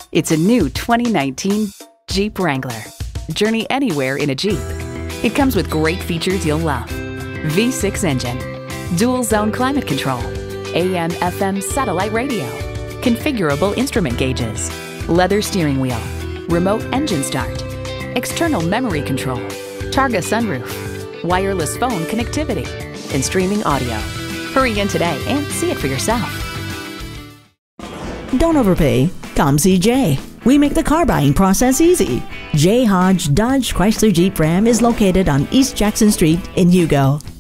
It's a new 2019 Jeep Wrangler. Journey anywhere in a Jeep. It comes with great features you'll love. V6 engine, dual zone climate control, AM/FM satellite radio, configurable instrument gauges, leather steering wheel, remote engine start, external memory control, Targa sunroof, wireless phone connectivity, and streaming audio. Hurry in today and see it for yourself. Don't overpay. Come see Jay. We make the car buying process easy. J. Hodge Dodge Chrysler Jeep Ram is located on East Jackson Street in Hugo.